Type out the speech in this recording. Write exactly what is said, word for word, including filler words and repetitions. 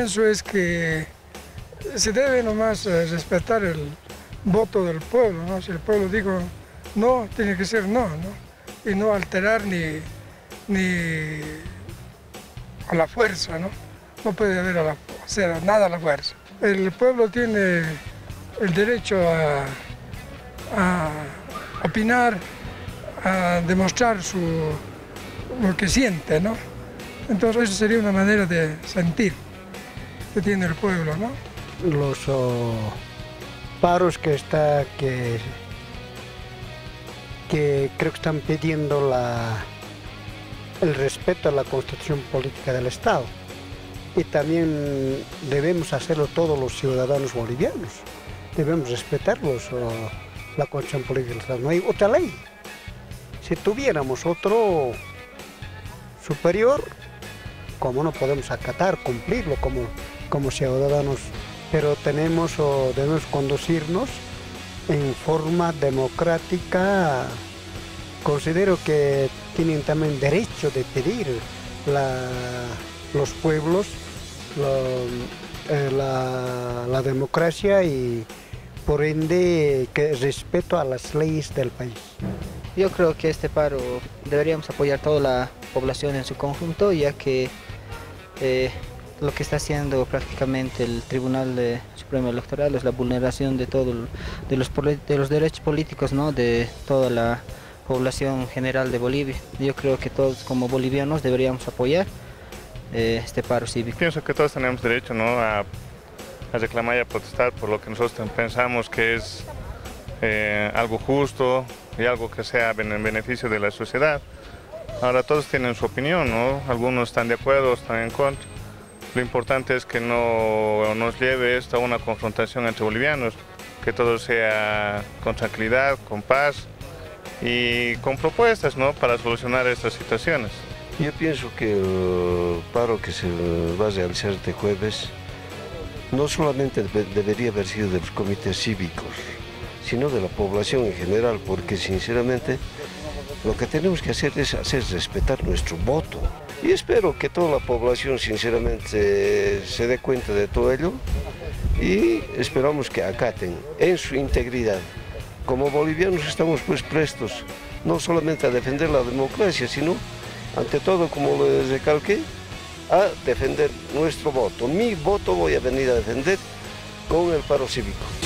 pienso es que se debe nomás respetar el voto del pueblo, ¿no? Si el pueblo dijo no, tiene que ser no, ¿no? Y no alterar ni, ni a la fuerza, ¿no? No puede haber a la, hacer nada a la fuerza. El pueblo tiene el derecho a, a opinar, a demostrar su, lo que siente, ¿no? Entonces eso sería una manera de sentir que tiene el pueblo, ¿no? Los oh, paros que está, que, que creo que están pidiendo la, el respeto a la Constitución Política del Estado. Y también debemos hacerlo todos los ciudadanos bolivianos. Debemos respetarlos, oh, la Constitución Política del Estado. No hay otra ley. Si tuviéramos otro superior, ¿cómo no podemos acatar, cumplirlo como, como ciudadanos? Pero tenemos o debemos conducirnos en forma democrática. Considero que tienen también derecho de pedir la, los pueblos la, eh, la, la democracia y por ende que respeto a las leyes del país. Yo creo que este paro deberíamos apoyar toda la población en su conjunto, ya que eh, lo que está haciendo prácticamente el Tribunal de Supremo Electoral es la vulneración de todo de los, de los derechos políticos, ¿no? De toda la población general de Bolivia. Yo creo que todos como bolivianos deberíamos apoyar eh, este paro cívico. Pienso que todos tenemos derecho, ¿no? a, a reclamar y a protestar por lo que nosotros pensamos que es eh, algo justo y algo que sea en beneficio de la sociedad. Ahora todos tienen su opinión, ¿no? Algunos están de acuerdo, están en contra. Lo importante es que no nos lleve esto a una confrontación entre bolivianos, que todo sea con tranquilidad, con paz y con propuestas, ¿no? Para solucionar estas situaciones. Yo pienso que el paro que se va a realizar este jueves no solamente debería haber sido de los comités cívicos, sino de la población en general, porque sinceramente lo que tenemos que hacer es hacer respetar nuestro voto. Y espero que toda la población sinceramente se dé cuenta de todo ello y esperamos que acaten en su integridad. Como bolivianos estamos pues prestos no solamente a defender la democracia, sino ante todo, como les recalqué, a defender nuestro voto. Mi voto voy a venir a defender con el paro cívico.